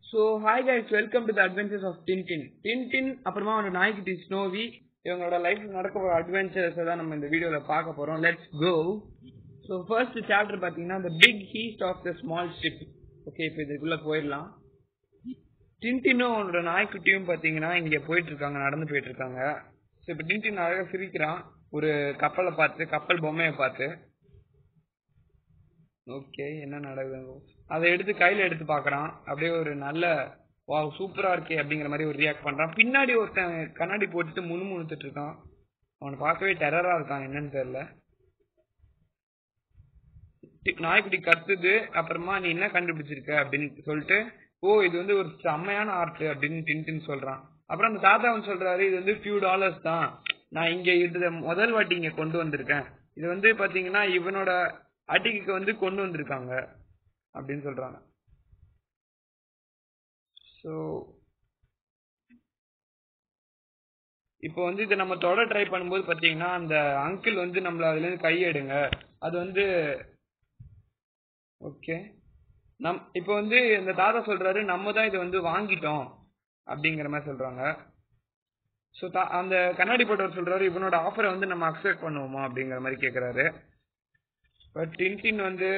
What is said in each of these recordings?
So hi guys, welcome to the adventures of Tintin. Tintin அப்புறமா ஒரு நாய்க்குட்டி snowy இவங்களோட லைஃப்ல நடக்க போற அட்வென்ச்சர்ஸ் தான் நம்ம இந்த வீடியோல பார்க்க போறோம். Let's go. So first chapter பார்த்தீங்கன்னா the big heat of the small ship. Okay, இப்போ இதுக்குள்ள போயிடலாம். டின்டினும் அவனோட நாய்க்குட்டியும் பார்த்தீங்கன்னா இங்கே போயிட்டு இருக்காங்க, நடந்து போயிட்டு இருக்காங்க. ஸோ இப்போ டின்டின் அழகாக சிரிக்கிறான் ஒரு கப்பலை பார்த்து, கப்பல் பொம்மையை பார்த்து. ஓகே, என்ன நடக்குது அதை எடுத்து கையில எடுத்து பாக்குறான். அப்படியே ஒரு நல்ல வா சூப்பரா இருக்கே அப்படிங்கிற மாதிரி ஒரு ரியாக்ட் பண்றான். பின்னாடி ஒருத்தன் கண்ணாடி போட்டுட்டு முணுமுணுத்துட்டு இருக்கான். அவனை பார்க்கவே டெரரா இருக்கான், என்னன்னு தெரியல. நாய்க்குட்டி கத்துது. அப்புறமா நீ என்ன கண்டுபிடிச்சிருக்க அப்படின்னு சொல்லிட்டு, ஓ இது வந்து ஒரு செம்மையான ஆர்ட் அப்படின்னு டின்டின் சொல்றான். அப்புறம் அந்த தாத்தா வந்து சொல்றாரு, இது வந்து $few தான், நான் இங்க இது முதல் வாட்டி இங்க கொண்டு வந்திருக்கேன், இது வந்து பாத்தீங்கன்னா இவனோட அட்டிக்கு வந்து கொண்டு வந்திருக்காங்க அப்படின்னு சொல்றாங்க. ஸோ இப்போ வந்து இதை நம்ம தொட ட்ரை பண்ணும்போது பாத்தீங்கன்னா அந்த அங்கிள் வந்து நம்மள அதுல இருந்து கையெடுங்க, அது வந்து ஓகே இப்போ வந்து இந்த தாத்தா சொல்றாரு நம்ம தான் இதை வந்து வாங்கிட்டோம் அப்படிங்கிற மாதிரி சொல்றாங்க. ஸோ அந்த கண்ணாடி போட்டவர் சொல்றாரு இவனோட ஆஃபரை வந்து நம்ம அக்செப்ட் பண்ணுவோமா அப்படிங்கிற மாதிரி கேட்கிறாரு. பட் டின்டின் வந்து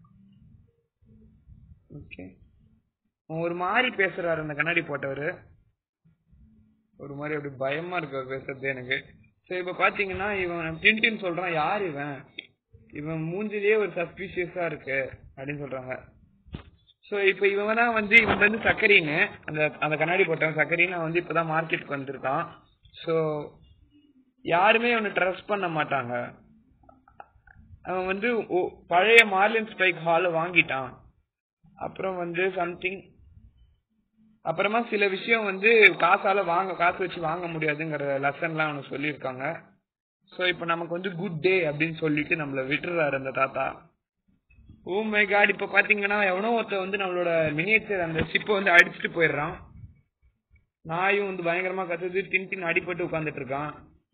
ஓகே ஒரு மாதிரி பேசுறாரு அந்த கண்ணாடி போட்டவர். ஒரு மாதிரி அப்படி பயமா இருக்கு அவர் பேசுறது எனக்கு. ஸோ இப்போ பாத்தீங்கன்னா இவன் டின்டின் சொல்றான், யார் இவன், இவன் மூஞ்சிலேயே ஒரு சஸ்பீஷியஸா இருக்கு அப்படின்னு சொல்றாங்க. ஸோ இப்போ இவன் தான் வந்து இவன் வந்து சக்கரின்னு, அந்த அந்த கண்ணாடி போட்டவன் சக்கரின்னு வந்து இப்பதான் மார்க்கெட்டுக்கு வந்திருக்கான். ஸோ யாருமே அவனை ட்ரஸ்ட் பண்ண மாட்டாங்க. அவன் வந்து பழைய மார்லின் ஸ்பைக் ஹாலை வாங்கிட்டான். அப்புறம் வந்து சம்திங் அப்புறமா சில விஷயம் வந்து காசு வச்சு வாங்க முடியாதுங்கிற லெசன்லாம் அவனுக்கு சொல்லியிருக்காங்க. ஸோ இப்போ நமக்கு வந்து குட் டே அப்படின்னு சொல்லிட்டு நம்மள விட்டுறாரு அந்த தாத்தா. ஓ மை காட், இப்போ பாத்தீங்கன்னா எவனோ ஒருத்த வந்து நம்மளோட மினியேச்சர் அந்த ஷிப்பை வந்து அடிச்சுட்டு போயிடுறான். நாயும் வந்து பயங்கரமா கத்துது. டின்டின் அடிபட்டு உட்காந்துட்டு இருக்கான்.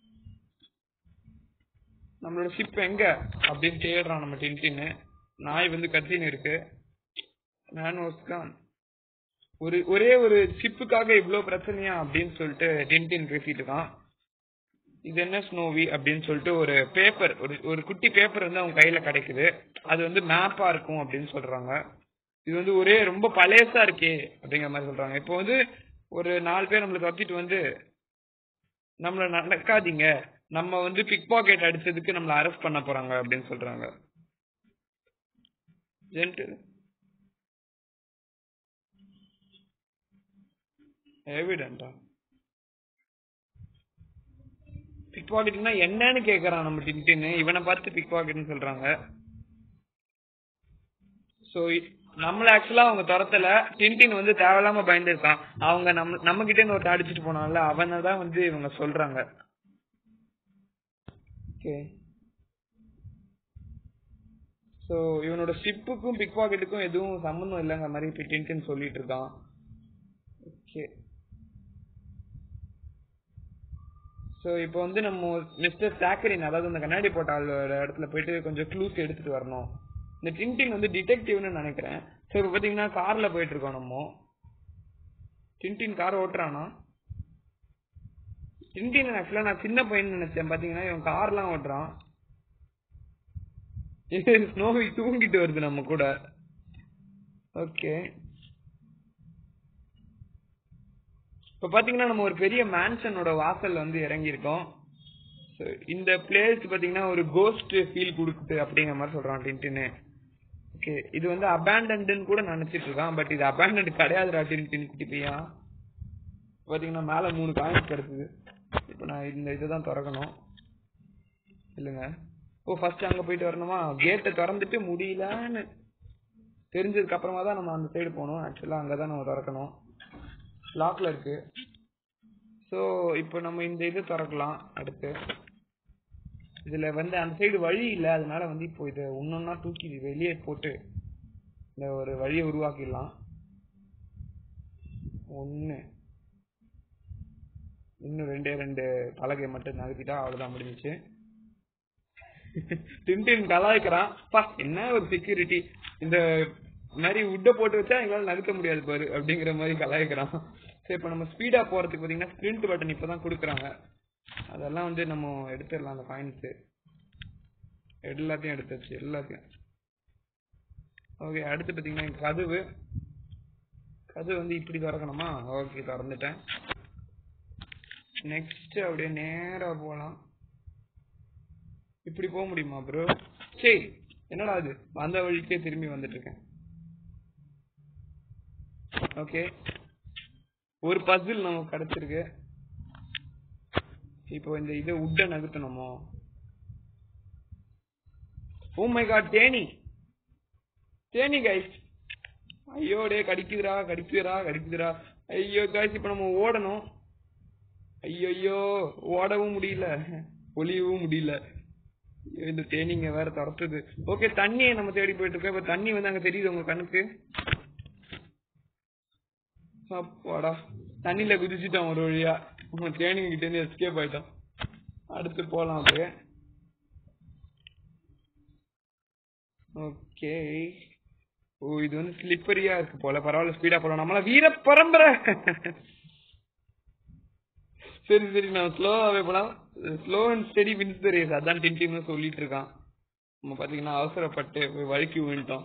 நம்மளோட ஷிப் எங்க அப்படின்னு தேடுறான் நம்ம டின்டின்னு. நாய் வந்து கத்தின்னு இருக்கு. ஒரே ஒரு ஷிப்புக்காக இவ்வளவு பிரச்சனையா அப்படின்னு சொல்லிட்டு டின்டின் பேசிட்டு இருக்கான். இது என்ன ஸ்னோவி அப்படின்னு சொல்லிட்டு ஒரு பேப்பர், ஒரு குட்டி பேப்பர் வந்து அவங்க கையில கிடைக்குது. அது வந்து மேப்பா இருக்கும் அப்படின்னு சொல்றாங்க. இது வந்து ஒரே ரொம்ப பழையசா இருக்கே அப்படிங்கிற மாதிரி சொல்றாங்க. இப்போ வந்து ஒரு 4 பேர் நம்மளை தப்பிட்டு வந்து நம்மள நடக்காதீங்க, நம்ம வந்து பிக் பாக்கெட் அடிச்சதுக்கு நம்மள அரெஸ்ட் பண்ண போறாங்க அப்படின்னு சொல்றாங்க. எவிடென்டா பிக் பாக்கெட்னா என்னன்னு கேக்குறான் நம்ம டின்டின். இவனை பார்த்து பிக் பாக்கெட்னு சொல்றாங்க. சோ நம்மள ஆக்சுவலா அவங்க துரத்தல. டின்டின் வந்து தேவையில்லாம பயந்துருக்கான். அவங்க நம்ம கிட்ட இருந்து ஒருத்த அடிச்சுட்டு போனான்ல, அவனை தான் வந்து இவங்க சொல்றாங்க. ஓகே, சோ இவனோட ஷிப்புக்கும் பிக் பாக்கெட்டுக்கும் எதுவும் சம்பந்தம் இல்லைங்கிற மாதிரி இப்ப டின்டின் சொல்லிட்டு இருக்கான். ஓகே, ஸோ இப்போ வந்து நம்ம மிஸ்டர் சாக்கரின், அதாவது அந்த கண்ணாடி போட்டாலோட இடத்துல போயிட்டு கொஞ்சம் க்ளூஸ் எடுத்துட்டு வரணும். இந்த டின்டின் வந்து டிடெக்டிவ்னு நினைக்கிறேன். ஸோ இப்போ பார்த்தீங்கன்னா கார்ல போயிட்டு இருக்கோம் நம்ம. Tintin car ஓட்டுறானா? டின்டின் ஆக்சுவலா நான் சின்ன பையன் நினைச்சேன். பார்த்தீங்கன்னா இவன் கார்லாம் ஓட்டுறான். ஸ்னோவி தூங்கிட்டு வருது நம்ம கூட. ஓகே, இப்போ பார்த்தீங்கன்னா நம்ம ஒரு பெரிய மேன்ஷனோட வாசல்ல வந்து இறங்கியிருக்கோம். இந்த பிளேஸ் பார்த்தீங்கன்னா ஒரு கோஸ்ட் ஃபீல் கொடுக்குது அப்படிங்கிற மாதிரி சொல்றான் டின்டின். ஓகே, இது வந்து அபேண்டன்ட்னு கூட நினைச்சிட்டு இருக்கான். பட் இது அபேண்டன்ட் கிடையாதுடா டின்டின் குட்டி பையா. பாத்தீங்கன்னா மேல 3 காயின்ஸ் கிடைக்குது. இப்போ நான் இந்த இதை தான் திறக்கணும் இல்லைங்க. ஓ ஃபர்ஸ்ட் அங்க போயிட்டு வரணுமா? கேட்டை திறந்துட்டு முடியலன்னு தெரிஞ்சதுக்கு அப்புறமா தான் நம்ம அந்த சைடு போகணும். ஆக்சுவலா அங்கதான் நம்ம திறக்கணும், லாக்ல இருக்கு. ஸோ இப்போ நம்ம இந்த இது திறக்கலாம். அடுத்து இதுல வந்து அந்த சைடு வழி இல்லை, அதனால வந்து இப்போ இதை ஒன்னொன்னா தூக்கி வெளியே போட்டு இந்த ஒரு வழியை உருவாக்கிடலாம். இன்னும் 2 பலகை மட்டும் நகர்த்திட்டா அவ்வளவுதான் முடிஞ்சிச்சு. டின்டின் கலாய்க்கிறான். என்ன ஒரு செக்யூரிட்டி, இந்த இந்த மாதிரி உட்டை போட்டு வச்சா எங்களால நகர்த்த முடியாது பாரு அப்படிங்கிற மாதிரி கலாய்க்கிறான். சரி இப்ப நம்ம ஸ்பீடா போறதுக்கு பாத்தீங்கன்னா ஸ்பிரிண்ட் பட்டன் இப்பதான் கொடுக்குறாங்க. அதெல்லாம் வந்து நம்ம எடுத்துடலாம். அந்த காயின்ஸ் எல்லாத்தையும் எடுத்துச்சு எல்லாத்தையும். ஓகே அடுத்து பாத்தீங்கன்னா கதவு வந்து இப்படி திறக்கணுமா? ஓகே திறந்துட்டேன். நெக்ஸ்ட் அப்படியே நேரா போலாம். இப்படி போக முடியுமா ப்ரோ? சரி என்னடா அது, அந்த வழிக்கே திரும்பி வந்துட்டு இருக்கேன். ஓகே ஒரு பசில் நமக்கு கிடைச்சிருக்கு. இப்போ இந்த இதை உட்ட நகர்த்தணுமோ? ஓ மை காட், தேனி கைஸ். ஐயோ டே கடிக்குதுடா. ஐயோ கைஸ் இப்ப நம்ம ஓடணும். ஐயோ ஓடவும் முடியல, ஒளியவும் முடியல. இந்த தேனிங்க வேற துரத்துது. ஓகே தண்ணியை நம்ம தேடி போயிட்டு இருக்கோம். இப்ப தண்ணி வந்து அங்க தெரியுது உங்க கண்ணுக்கு? அப்பாடா தண்ணியில குதிச்சுட்டோம் ஒரு வழியா. தேனிங்க கிட்ட இருந்து எஸ்கேப் ஆயிட்டோம். அடுத்து போலாம் அப்படியே. ஓகே ஓ இது வந்து ஸ்லிப்பரியா இருக்கு போல. பரவாயில்ல ஸ்பீடா போலாம். நம்மள வீர பரம்பரை. சரி நான் ஸ்லோவாவே போலாம். Slow and steady wins the race. அதான் டின்டின் சொல்லிட்டு இருக்கான். நம்ம பாத்தீங்கன்னா அவசரப்பட்டு வழுக்கி விழுந்தோம்.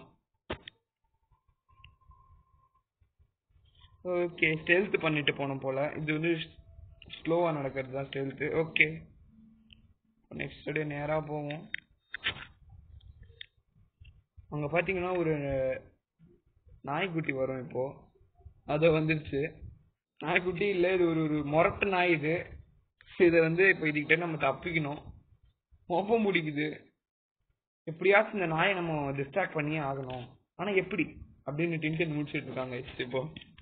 ஓகே ஸ்டெல்த் பண்ணிட்டு போனோம் போல. இது வந்து ஸ்லோவா நடக்கிறது தான் ஸ்டெல்த். ஓகே நெக்ஸ்ட் டே நேரா போவோம். அங்க பாத்தீங்கன்னா ஒரு நாய்க்குட்டி வரும். இப்போ அத வந்துருச்சு. நாய்க்குட்டி இல்ல, இது ஒரு மொரட்டு நாய். இதை வந்து இப்ப இதுகிட்ட நம்ம தப்பிக்கணும். மோப்பம் முடிக்குது. எப்படியாச்சும் இந்த நாயை நம்ம டிஸ்ட்ராக்ட் பண்ணியே ஆகணும். ஆனா எப்படி அப்படின்னு டின்டின் முடிச்சிட்டு இருக்காங்க. இப்போ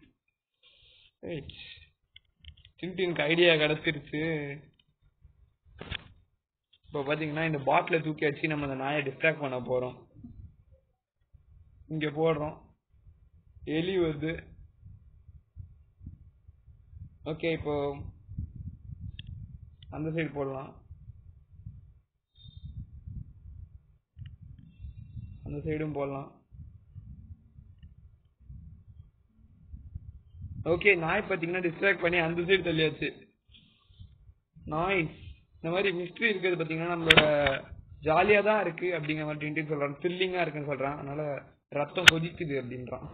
டின்டினுக்கு ஐடியா கிடைச்சிருச்சு. இப்போ பாத்தீங்கன்னா இந்த பாட்டில தூக்கி வச்சு நம்ம இந்த நாயை டிஸ்ட்ராக்ட் பண்ண போறோம். இங்க போடுறோம். எலி வருது. ஓகே இப்போ அந்த சைடு போடலாம். அந்த சைடும் போடலாம். ஓகே நாய் பாத்தீங்கன்னா டிஸ்ட்ராக்ட் பண்ணி அந்த சைடு தள்ளியாச்சு. நாய் இந்த மாதிரி மிஸ்ட்ரி இருக்கிறது பாத்தீங்கன்னா நம்மளோட ஜாலியா தான் இருக்கு அப்படிங்கிற மாதிரி டின்டின் சொல்றான். த்ரில்லிங்கா இருக்குன்னு சொல்றான். அதனால ரத்தம் கொதிக்குது அப்படின்றான்.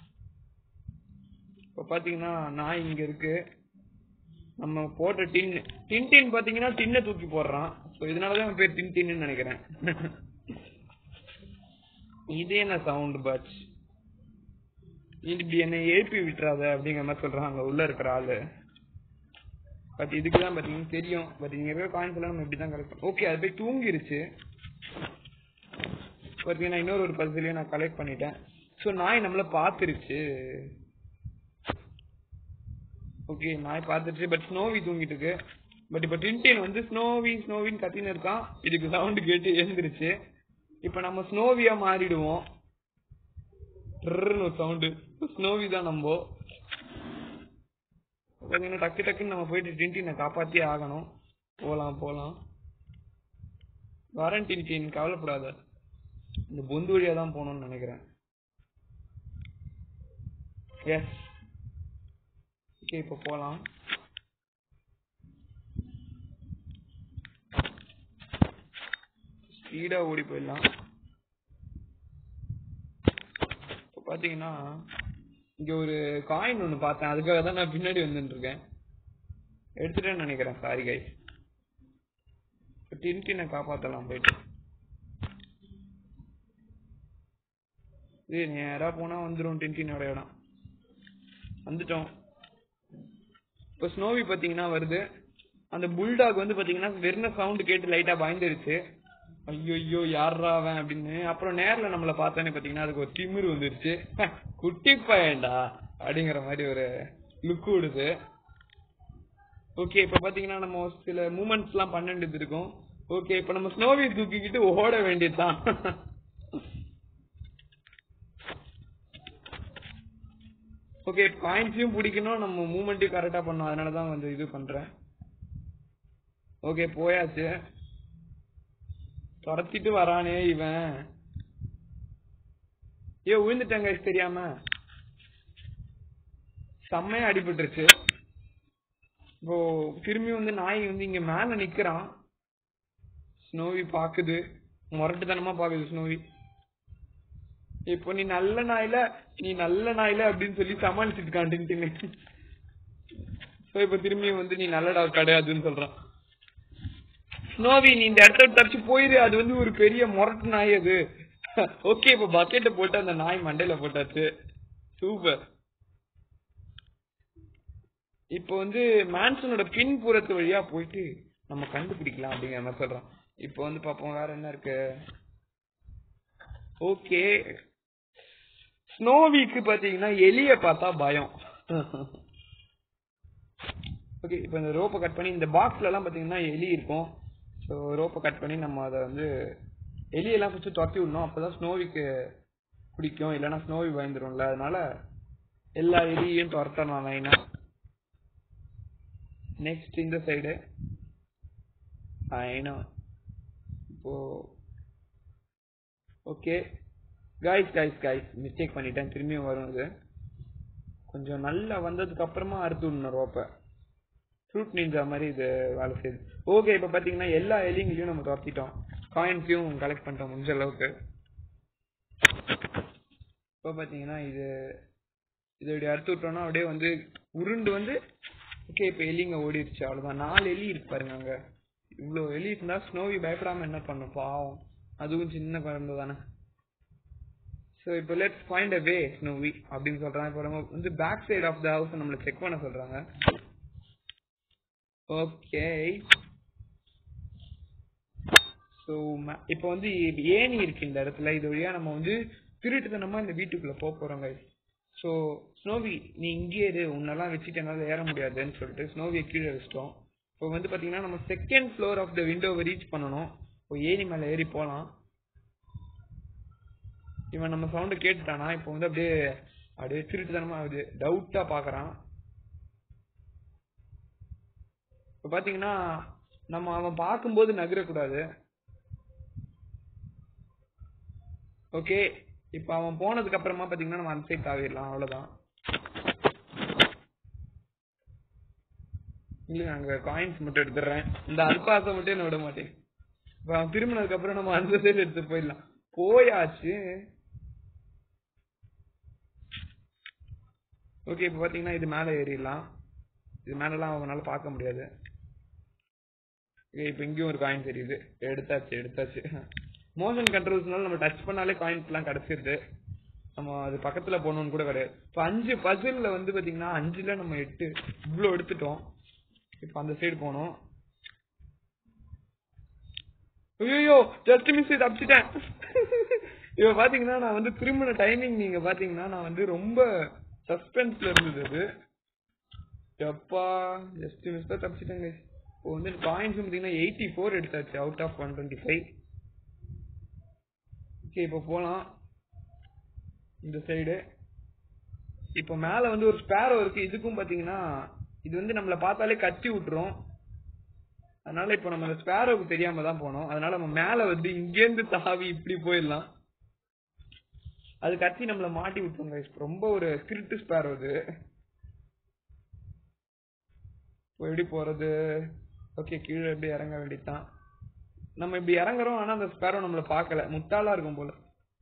இப்ப பாத்தீங்கன்னா நாய் இங்க இருக்கு. நம்ம போட்ட டின்டின் பாத்தீங்கன்னா டின்ன தூக்கி போடுறான். இதனாலதான் பேர் டின்டின்னு நினைக்கிறேன். இது என்ன சவுண்ட் பாட்ச்? இப்படி என்ன எழுப்பி விட்டுறாத அப்படிங்கிற மாதிரி சொல்றாங்க உள்ள இருக்கிற ஆளு. பட் இதுக்குதான் பாத்தீங்கன்னா தெரியும். பட் இங்க இருக்கிற காயின்ஸ் எல்லாம் நம்ம இப்படிதான் கலெக்ட் பண்ணோம். ஓகே அது போய் தூங்கிருச்சு. பாத்தீங்கன்னா இன்னொரு பசிலையும் நான் கலெக்ட் பண்ணிட்டேன். சோ நாய் நம்மள பாத்துருச்சு. ஓகே நாய் பாத்துருச்சு. பட் ஸ்னோவி தூங்கிட்டு இருக்கு. பட் இப்ப டின்டின் வந்து ஸ்னோவின்னு கத்தின்னு இருக்கான். இதுக்கு சவுண்ட் கேட்டு எழுந்துருச்சு. இப்ப நம்ம ஸ்னோவியா மாறிடுவோம். ஒரு சவுண்டு ஸ்னோவி தான். நம்ம பாத்தீங்கன்னா டக்குன்னு நம்ம போயிட்டு டின்டினை காப்பாத்தியே ஆகணும். போலாம் வரேன் டின்டின், கவலைப்படாத. இந்த பொந்து வழியா தான் போகணும்னு நினைக்கிறேன். எஸ் ஓகே இப்ப போலாம். ஸ்பீடா ஓடி போயிடலாம். இப்ப பாத்தீங்கன்னா இங்க ஒரு காயின் ஒண்ணு பார்த்தேன். அதுக்காக தான் நான் பின்னாடி வந்துட்டு இருக்கேன். எடுத்துட்டேன்னு நினைக்கிறேன். Sorry guys. டின்டினை காப்பாத்தலாம் போயிட்டு. இது நேரா போனா வந்துடும் டின்டினோட இடம். வந்துட்டோம். இப்ப ஸ்னோவி பாத்தீங்கன்னா வருது. அந்த புல்டாக் வந்து பாத்தீங்கன்னா வெறும் சவுண்ட் கேட்டு லைட்டா பயந்துருச்சு. ஐயோ யாரா அவன் அப்படின்னு. அப்புறம் நேர்ல நம்மள பார்த்தானே பாத்தீங்கன்னா அதுக்கு ஒரு திமிரு வந்துருச்சு. குட்டி பையன்டா அப்படிங்கிற மாதிரி ஒரு லுக் விடுது. ஓகே இப்ப பாத்தீங்கன்னா நம்ம சில மூமெண்ட்ஸ் எல்லாம் பண்ண வேண்டியது இருக்கும். ஓகே இப்ப நம்ம ஸ்னோவி தூக்கிக்கிட்டு ஓட வேண்டியதுதான். ஓகே பாயிண்ட்ஸையும் பிடிக்கணும், நம்ம மூவ்மெண்ட்டையும் கரெக்டா பண்ணணும். அதனாலதான் வந்து இது பண்றேன். ஓகே போயாச்சு. துரத்திட்டு வரானே இவன். ஏ விழுந்துட்டாங்க தெரியாம, செம்மையா அடிபட்டுருச்சு. இப்போ திரும்பி வந்து நாய் வந்து இங்க மேல நிக்கிறான். ஸ்னோவி பாக்குது, முரட்டுத்தனமா பாக்குது ஸ்னோவி. இப்போ நீ நல்ல நாயில அப்படின்னு சொல்லி சமாளிச்சுட்டு காண்டின்னு. இப்ப திரும்பி வந்து நீ நல்ல டாக் கிடையாதுன்னு சொல்றான். ஸ்னோவி நீ இந்த இடத்த தப்பிச்சு போயிரு, அது வந்து ஒரு பெரிய முரட்டு நாய் அது. ஓகே, இப்ப பக்கெட்ட போட்டு அந்த நாய் மண்டையில போட்டாச்சு. சூப்பர். இப்போ வந்து மேன்சனோட பின்புறத்து வழியா போயிட்டு நம்ம கண்டுபிடிக்கலாம் அப்படிங்கிற மாதிரி சொல்றான். இப்போ வந்து பாப்போம் வேற என்ன இருக்கு. ஓகே, ஸ்னோவிக்கு பாத்தீங்கன்னா எலிய பார்த்தா பயம். ஓகே, இப்போ இந்த ரோப்பை கட் பண்ணி இந்த பாக்ஸ்ல எல்லாம் பாத்தீங்கன்னா எலி இருக்கும். ஸோ ரோப்பை கட் பண்ணி நம்ம அதை வந்து எலியெல்லாம் ஃபர்ஸ்ட் துரத்தி விடணும். அப்பதான் ஸ்னோவிக்கு பிடிக்கும், இல்லைன்னா ஸ்னோவி பயந்துரும்ல. அதனால எல்லா எலியையும் துரத்தணும் லைனா. நெக்ஸ்ட் இந்த சைடு இப்போ ஓகே கைஸ் மிஸ்டேக் பண்ணிட்டேன். திரும்பியும் வரும். இது கொஞ்சம் நல்லா வந்ததுக்கு அப்புறமா அறுத்து விடணும் ரோப்பை. ஃப்ரூட் நிஞ்சா மாதிரி இது வேலை செய்யுது. ஓகே, இப்போ பாத்தீங்கன்னா எல்லா எலிங்களையும் நம்ம துரத்திட்டோம், காயின்ஸையும் கலெக்ட் பண்ணிட்டோம் முடிஞ்ச அளவுக்கு. இப்போ பாத்தீங்கன்னா இது இப்படி அறுத்து விட்டோம்னா அப்படியே வந்து உருண்டு வந்து ஓகே இப்போ எலிங்க ஓடிடுச்சு. அவ்வளவுதான். 4 எலி இருக்கு பாருங்க அங்க. இவ்வளவு எலி இருந்தா ஸ்னோவி பயப்படாம என்ன பண்ணும் பாவம், அதுவும் சின்ன குழந்தை தானே. ஸோ இப்போ let's find a way Snowy அப்படின்னு சொல்றாங்க. இப்போ நம்ம வந்து back side of the house நம்மளை செக் பண்ண சொல்றாங்க. ஓகே, ஸோ இப்போ வந்து ஏணி இருக்கு இந்த இடத்துல. இது வழியா நம்ம வந்து திருட்டுத்தனமா இந்த வீட்டுக்குள்ள போறோங்க. ஸோ ஸ்னோவி நீ இங்கே இரு, உன்னெல்லாம் வச்சுட்டு என்னால ஏற முடியாதுன்னு சொல்லிட்டு ஸ்னோவியை கீழே வச்சிட்டோம். இப்போ வந்து பாத்தீங்கன்னா நம்ம செகண்ட் ஃப்ளோர் ஆஃப் த விண்டோவை ரீச் பண்ணணும். இப்போ ஏணி மேல ஏறி போலாம். இவன் நம்ம சவுண்ட் கேட்டுட்டானா இப்போ வந்து அப்படியே திருட்டுத்தனமா ஆகுது, டவுட்டா பாக்குறான். இப்ப பாத்தீங்கன்னா நம்ம அவன் பார்க்கும்போது நகரக்கூடாது. ஓகே, இப்ப அவன் போனதுக்கு அப்புறமா பாத்தீங்கன்னா நம்ம அந்த சைட் தாவிடலாம். அவ்வளவுதான். இல்ல, அங்க காயின்ஸ் மட்டும் எடுத்துடுறேன், இந்த அல்பாசை மட்டும் என்ன விட மாட்டேன். இப்ப அவன் திரும்பினதுக்கு அப்புறம் நம்ம அந்த சைடு எடுத்து போயிடலாம். போயாச்சு. ஓகே, இப்ப பாத்தீங்கன்னா இது மேல ஏறிடலாம். இது மேலலாம் அவனால பார்க்க முடியாது. இப்ப இங்கேயும் ஒரு காயின் தெரியுது. எடுத்தாச்சு. மோஷன் கண்ட்ரோல்ஸ்னால நம்ம டச் பண்ணாலே காயின்ஸ் எல்லாம் கிடைச்சிருது. நம்ம அது பக்கத்துல போகணும்னு கூட கிடையாது. இப்ப 5 பசில்ல வந்து பாத்தீங்கன்னா 5ல நம்ம 8 இவ்வளவு எடுத்துட்டோம். இப்ப அந்த சைடு போனோம். ஐயோ, ஜஸ்ட் மிஸ் தப்பிச்சிட்டேன். இப்ப பாத்தீங்கன்னா நான் வந்து திரும்பின டைமிங் நீங்க பாத்தீங்கன்னா நான் வந்து ரொம்ப சஸ்பென்ஸ்ல இருந்தது. எப்பா, ஜஸ்ட் மிஸ் தான் தப்பிச்சிட்டேங்க. இப்போ வந்து காயின்ஸ் பாத்தீங்கன்னா 84 எடுத்தாச்சு அவுட் ஆஃப் 125. ஓகே, இப்போ போலாம் இந்த சைடு. இப்போ மேல வந்து ஒரு ஸ்பேரோ இருக்கு. இதுக்கும் பாத்தீங்கன்னா இது வந்து நம்மள பார்த்தாலே கத்தி விட்டுரும். அதனால இப்போ நம்ம ஸ்பேரோக்கு தெரியாம தான் போனோம். அதனால நம்ம மேல வந்து இங்கேருந்து தாவி இப்படி போயிடலாம். அது கத்தி நம்மள மாட்டி விட்டுருங்க. ரொம்ப ஒரு திருட்டு ஸ்பேரோ இது. எப்படி போறது? ஓகே, கீழே எப்படி இறங்க வேண்டியதுதான். நம்ம இப்படி இறங்குறோம், ஆனா அந்த ஸ்பேரோ நம்மள பார்க்கல. முட்டாளா இருக்கும் போல.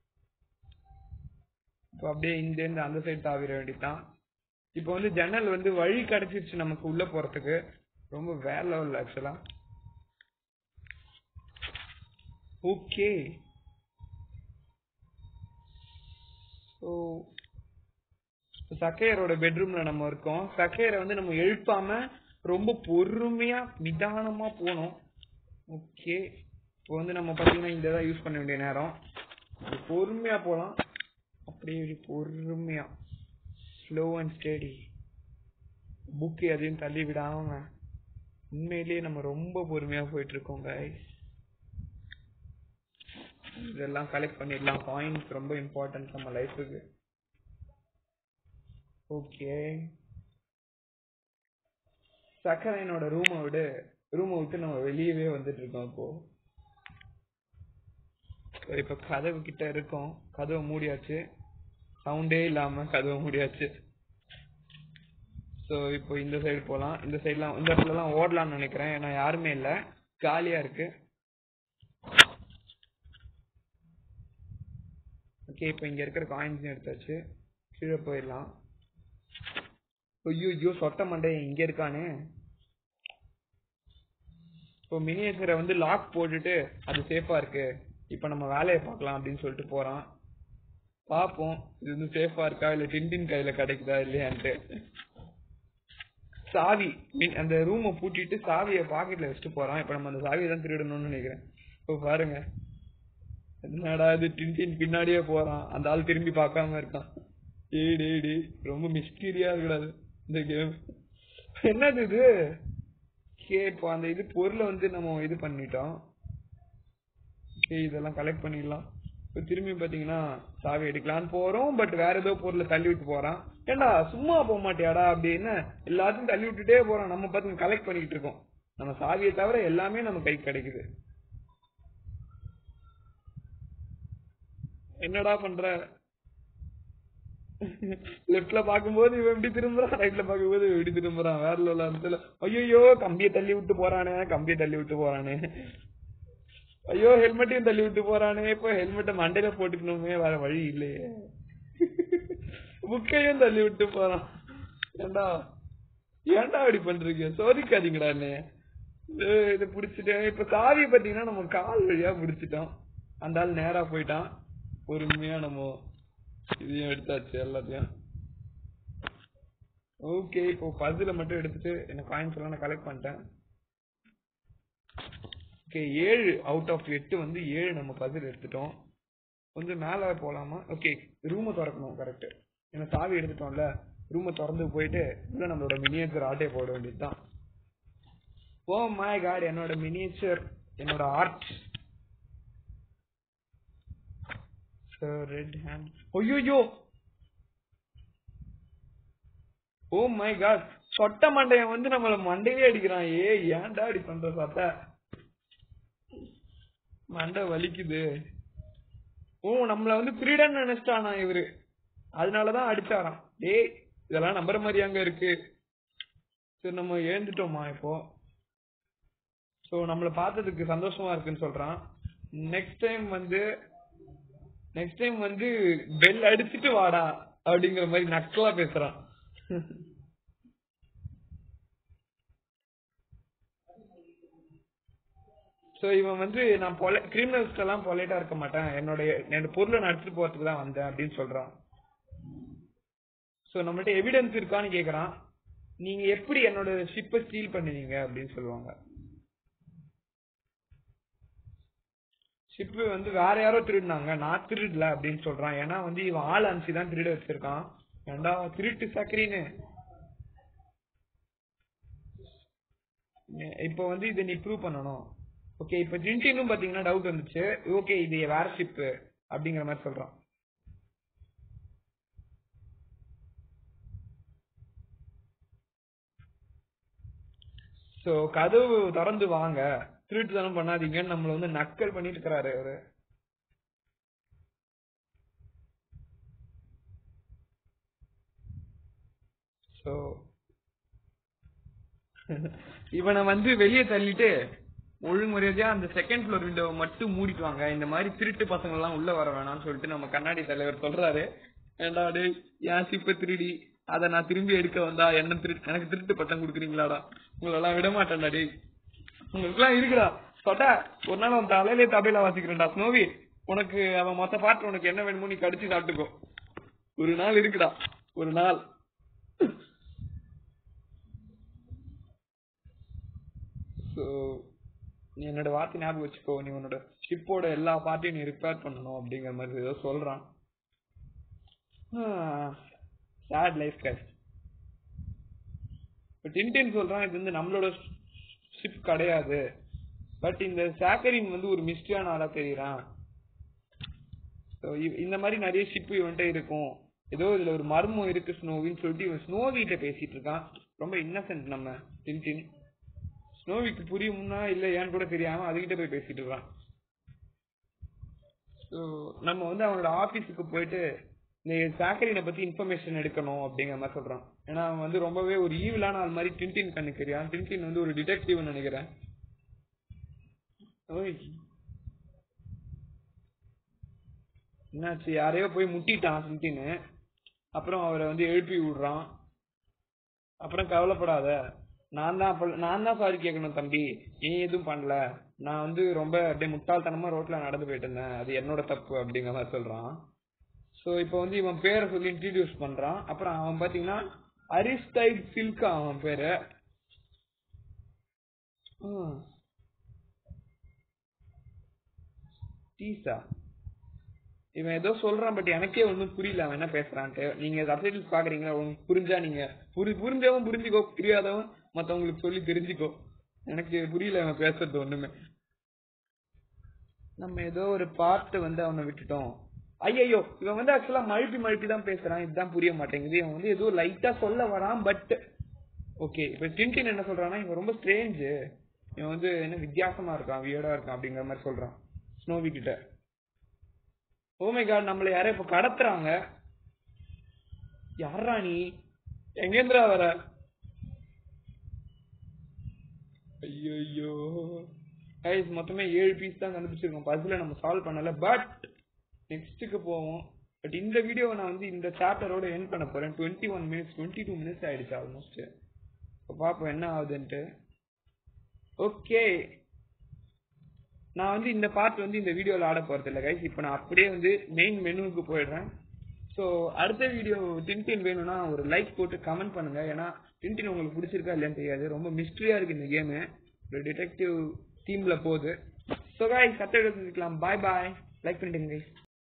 இப்போ அப்படியே இருந்து அந்த சைடு தாவிர வேண்டியதுதான். இப்போ வந்து ஜன்னல் வந்து வழி கிடைச்சிருச்சு நமக்கு உள்ள போறதுக்கு. ரொம்ப வேற லெவல் ஆக்சுவலா. ஓகே, சக்கையரோட பெட்ரூம்ல நம்ம இருக்கோம். சக்கையரை வந்து நம்ம எழுப்பாம ரொம்ப பொறுமையா நிதானமா போனோம். ஓகே, இப்போ வந்து நம்ம பாத்தீங்கன்னா இந்த இதை யூஸ் பண்ண வேண்டிய நேரம். பொறுமையா போலாம், அப்படியே பொறுமையா ஸ்லோ அண்ட் ஸ்டெடி. புக்கு அதையும் தள்ளி விடாம உண்மையிலேயே நம்ம ரொம்ப பொறுமையா போயிட்டு இருக்கோம் கைஸ். இதெல்லாம் கலெக்ட் பண்ணிடலாம். காயின்ஸ் ரொம்ப இம்பார்ட்டன்ட் நம்ம லைஃபுக்கு. ஓகே, சக்கரையனோட ரூமை விட்டு நம்ம வெளியவே வந்துட்டு இருக்கோம். இப்போ கதவு கிட்ட இருக்கோம். கதவை மூடியாச்சு. சவுண்டே இல்லாம கதவு முடியாச்சு. ஸோ இப்போ இந்த சைடு போகலாம். இந்த சைட்லாம் இந்த இடத்துலலாம் ஓடலாம்னு நினைக்கிறேன், ஏன்னா யாருமே இல்லை, காலியா இருக்கு. ஓகே, இப்போ இங்க இருக்கிற காயின்ஸ் எடுத்தாச்சு, கீழே போயிடலாம். ஐயோ சொட்ட மண்டே இங்க இருக்கானே. இப்போ மினியேச்சரை வந்து லாக் போட்டுட்டு அது சேஃபா இருக்கு, இப்போ நம்ம வேலையை பார்க்கலாம் அப்படின்னு சொல்லிட்டு போறான். பார்ப்போம் இது வந்து சேஃபா இருக்கா இல்ல டின்டின் கையில கிடைக்குதா இல்லையான்ட்டு. சாவி அந்த ரூமை பூட்டிட்டு சாவியை பாக்கெட்ல வச்சுட்டு போறான். இப்ப நம்ம அந்த சாவியை தான் திருடணும்னு நினைக்கிறேன். இப்போ பாருங்க, என்னடா இது, டின்டின் பின்னாடியே போறான், அந்த ஆள் திரும்பி பார்க்காம இருக்கான். டேய் ரொம்ப மிஸ்டீரியா இருக்கக்கூடாது இந்த கேம். என்னது இது? இப்போ அந்த இது பொருளை வந்து நம்ம இது பண்ணிட்டோம். இதெல்லாம் கலெக்ட் பண்ணிடலாம். இப்போ திரும்பி பாத்தீங்கன்னா சாவி எடுக்கலான்னு போறோம், பட் வேற ஏதோ பொருளை தள்ளி விட்டு போறான். ஏண்டா சும்மா போக மாட்டியாடா அப்படின்னு எல்லாத்தையும் தள்ளி விட்டுட்டே போறோம். நம்ம பார்த்து கலெக்ட் பண்ணிட்டு இருக்கோம். நம்ம சாவியை தவிர எல்லாமே நம்ம கைக்கு கிடைக்குது. என்னடா பண்ற? லெப்ட்ல பாக்கும்போது இவன் எப்படி திரும்புறான், ரைட்ல பாக்கும்போது எப்படி திரும்புறான், வேற லெவல்ல. ஐயோ கம்பியை தள்ளி விட்டு போறானே, ஐயோ ஹெல்மெட்டையும் தள்ளி விட்டு போறானே. இப்போ ஹெல்மெட்டை மண்டையில போட்டுக்கணுமே, வேற வழி இல்லையே. புக்கையும் தள்ளி விட்டு போறான். ஏண்டா அப்படி பண்றீங்க? சோதிக்காதீங்கடா என்ன. இதை புடிச்சிட்டேன். இப்ப சாவியை பாத்தீங்கன்னா நம்ம கால் வழியா புடிச்சிட்டோம். அந்த ஆள் நேரா போயிட்டான். பொறுமையா நம்ம இதையும் எடுத்தாச்சு எல்லாத்தையும். ஓகே, இப்போ பசில மட்டும் எடுத்துட்டு என்ன காயின்ஸ் எல்லாம் நான் கலெக்ட் பண்ணிட்டேன். ஓகே, 7 அவுட் ஆஃப் 8 வந்து 7 நம்ம பசில் எடுத்துட்டோம். கொஞ்சம் மேல போலாமா? ஓகே, ரூமை திறக்கணும். கரெக்ட், ஏன்னா சாவி எடுத்துட்டோம்ல. ரூமை திறந்து போயிட்டு உள்ள நம்மளோட மினியேச்சர் ஆர்ட்டே போட வேண்டியதுதான். ஓ மை காட், என்னோட மினியேச்சர், என்னோட ஆர்ட். Red hand. ஐயோ ஓ மை காட், சொட்ட மண்டையன் வந்து நம்மள மண்டையே அடிக்கிறான். ஏன்டா அடி பண்ற சொட்ட? மண்டை வலிக்குது. ஓ நம்மள வந்து திருடன் நினைச்சிட்டானா இவரு, அதனாலதான் அடிச்சாராம். இதெல்லாம் நம்புற மாதிரி அங்க இருக்கு. சரி நம்ம ஏந்துட்டோமா இப்போ? சோ நம்மள பார்த்ததுக்கு சந்தோஷமா இருக்குன்னு சொல்றான். நெக்ஸ்ட் டைம் வந்து பெல் அடிச்சுட்டு வாடா அப்படிங்கிற மாதிரி நக்கலா பேசுறான். சோ இவன் வந்து நான் கிரிமினல்ஸ் எல்லாம் பொலைட்டா இருக்க மாட்டேன், என்னோட பொருளை நான் எடுத்துட்டு போறதுக்கு தான் வந்தேன் அப்படின்னு சொல்றான். சோ நம்மள்ட்ட எவிடன்ஸ் இருக்கான்னு கேக்குறான். நீங்க எப்படி என்னோட ஷிப்பை ஸ்டீல் பண்ணுவீங்க அப்படின்னு சொல்லுவாங்க. ஷிப்பு வந்து வேற யாரோ திருடினாங்க, நான் திருடல அப்படின்னு சொல்றான். ஏன்னா வந்து இவன் ஆள் அனுப்பிச்சு தான் திருட வச்சிருக்கான். ஏண்டா திருட்டு சக்கரின்னு. இப்ப வந்து இதை நீ ப்ரூவ் பண்ணணும். ஓகே, இப்ப ஜின்டினும் பாத்தீங்கன்னா டவுட் வந்துச்சு. ஓகே இது வேற ஷிப் அப்படிங்கிற மாதிரி சொல்றான். சோ கதவு திறந்து வாங்க, திருட்டு தானே பண்ணாதீங்கன்னு நம்மள வந்து நக்கல் பண்ணிட்டு இருக்கிறாரு அவரு. சோ இவனை வந்து வெளியே தள்ளிட்டு ஒழுங்குமுறையா அந்த செகண்ட் ஃப்ளோர் விண்டோவை மட்டும் மூடிட்டு வாங்க, இந்த மாதிரி திருட்டு பசங்க எல்லாம் உள்ள வர வேணாம்னு சொல்லிட்டு நம்ம கண்ணாடி தலைவர் சொல்றாரு. ஏண்டா டே, என் ஷிப்பை திருடி அதை நான் திரும்பி எடுக்க வந்தா எனக்கு திருட்டு பட்டம் கொடுக்குறீங்களாடா? உங்களெல்லாம் விட மாட்டேன்டா டே, உங்களுக்கு எல்லாம் இருக்குடா சொட்ட. ஒரு நாள் அவன் தலையிலே தபையில வாசிக்கிறேன்டா ஸ்னோவி, உனக்கு அவன் மொத்த பாட்டு உனக்கு என்ன வேணுமோ நீ கடிச்சு சாப்பிட்டுக்கோ. ஒரு நாள் இருக்குடா, ஒரு நாள். நீ என்னோட வார்த்தை ஞாபகம் வச்சுக்கோ, நீ உன்னோட ஷிப்போட எல்லா பார்ட்டியும் நீ ரிப்பேர் பண்ணணும் அப்படிங்கிற மாதிரி ஏதோ சொல்றான். Chat life guys. டின்டின் சொல்றான் இது வந்து நம்மளோட ஷிப் கிடையாது, பட் இந்த சாக்கரின் வந்து ஒரு மிஸ்டியான ஆளா தெரியறான். இந்த மாதிரி நிறைய ஷிப் இவன்ட்ட இருக்கும், ஏதோ இதுல ஒரு மர்மம் இருக்கு ஸ்னோவின்னு சொல்லிட்டு இவன் ஸ்னோவிட்ட பேசிட்டு இருக்கான். ரொம்ப இன்னசென்ட் நம்ம டின்டின். ஸ்னோவிக்கு புரியும்னா இல்ல ஏன்னு கூட தெரியாம அதுகிட்ட போய் பேசிட்டு இருக்கான். நம்ம வந்து அவனோட ஆபீஸுக்கு போயிட்டு இந்த சாக்கரினை பத்தி இன்ஃபர்மேஷன் எடுக்கணும் அப்படிங்கிற மாதிரி சொல்றான். ஏன்னா அவன் வந்து ரொம்பவே ஒரு ஈவிலான ஆள் மாதிரி டின்டின் கண்ணுக்கிறியான். டின்டின் வந்து ஒரு டிடெக்டிவ் நினைக்கிறேன். என்னாச்சு, யாரையோ போய் முட்டிட்டான் டின்டின்னு. அப்புறம் அவரை வந்து எழுப்பி விடுறான். அப்புறம் கவலைப்படாத, நான் தான் சாரி கேட்கணும் தம்பி, நீ எதுவும் பண்ணல, நான் வந்து ரொம்ப அப்படியே முட்டாள்தனமா ரோட்ல நடந்து போயிட்டு இருந்தேன், அது என்னோட தப்பு அப்படிங்கிற மாதிரி சொல்றான். சோ இப்போ வந்து இவன் பேரை சொல்லி இன்ட்ரடியூஸ் பண்றான். அப்புறம் அவன் பாத்தீங்கன்னா அரிஸ்டைட் சில்கா அவன் பேரு. டீசா இவன் ஏதோ சொல்றான், பட் எனக்கே ஒன்னும் புரியல அவன் என்ன பேசுறான்ட்டு. நீங்க சப்டைட்டில்ஸ் பாக்குறீங்களா, உங்களுக்கு புரிஞ்சா நீங்க புரிஞ்சவன் புரிஞ்சுக்கோ, புரியாதவன் மத்தவங்களுக்கு சொல்லி தெரிஞ்சுக்கோ. எனக்கு புரியல அவன் பேசுறது ஒண்ணுமே. நம்ம ஏதோ ஒரு பார்ட் வந்து அவனை விட்டுட்டோம். ஐயோ, இவன் வந்து ஆக்சுவலா மழுப்பி தான் பேசுறான், இதுதான் புரிய மாட்டேங்குது. இவன் வந்து ஏதோ லைட்டா சொல்ல வரான், பட் ஓகே. இப்ப டின்டின் என்ன சொல்றான்னா, இவன் ரொம்ப ஸ்ட்ரேஞ்ச், இவன் வந்து என்ன வித்தியாசமா இருக்கான், வியர்டா இருக்கான் அப்படிங்கிற மாதிரி சொல்றான் ஸ்னோவி கிட்ட. ஓ மை காட், நம்மள யாரோ இப்ப கடத்துறாங்க. யாரா நீ, எங்கேந்திரா வர? ஐயோ கைஸ், மொத்தமே 7 பீஸ் தான் கண்டுபிடிச்சிருக்கோம். பஸ்ல நம்ம சால்வ் பண்ணல, பட் நெக்ஸ்ட்டுக்கு போவோம். பட் இந்த வீடியோவை நான் வந்து இந்த சாப்டரோட எண்ட் பண்ண போறேன். 22 மினிட்ஸ் ஆயிடுச்சு ஆல்மோஸ்ட். இப்போ பார்ப்போம் என்ன ஆகுதுன்ட்டு. ஓகே, நான் வந்து இந்த பார்ட் வந்து இந்த வீடியோவில் ஆட போறது இல்லை கைஸ். இப்போ நான் அப்படியே வந்து மெயின் மெனுவுக்கு போயிடுறேன். ஸோ அடுத்த வீடியோ டின்டின் வேணும்னா ஒரு லைக் போட்டு கமெண்ட் பண்ணுங்க. ஏன்னா டின்டின் உங்களுக்கு பிடிச்சிருக்கா இல்லையான்னு தெரியாது. ரொம்ப மிஸ்ட்ரியா இருக்கு இந்த கேமு, ஒரு டிடெக்டிவ் தீம்ல போகுது. ஸோ கைஸ், அடுத்த வீடியோ சந்திக்கலாம். Bye bye. லைக் பண்ணிடுங்க கைஸ்.